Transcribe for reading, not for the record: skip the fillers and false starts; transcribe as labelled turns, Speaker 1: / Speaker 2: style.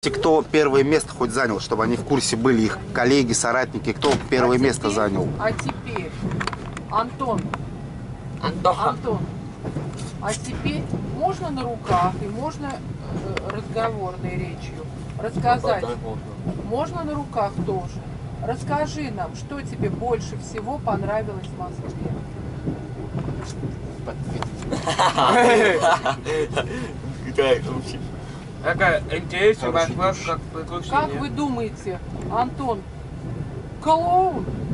Speaker 1: Кто первое место хоть занял, чтобы они в курсе были, их коллеги, соратники, кто первое место занял.
Speaker 2: А теперь, Антон, а теперь можно на руках и можно разговорной речью рассказать. Можно на руках тоже. Расскажи нам, что тебе больше всего понравилось в Москве.
Speaker 3: Какая интересная Москва, как приключение.
Speaker 2: Как вы думаете, Антон, клоун